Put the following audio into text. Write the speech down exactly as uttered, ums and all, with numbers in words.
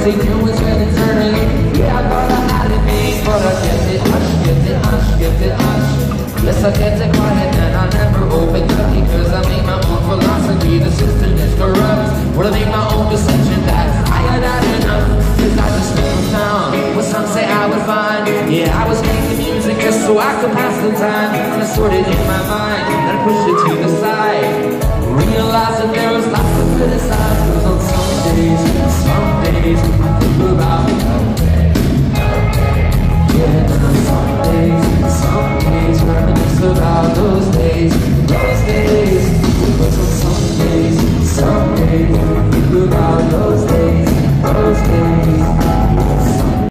they knew was head and turning. Yeah, I thought I had it made, but I kept it hush, kept it hush, kept it hush. Yes, I kept it quiet and I never opened up, because I made my own philosophy. The system is corrupt. Well, I make my own decision that's higher than enough, cause I just moved down what some say I would find. Yeah, I was making music just so I could pass the time, and I sorted in my mind and pushed it to the side. Realized that there was lots to criticize, cause on some days, some days I think about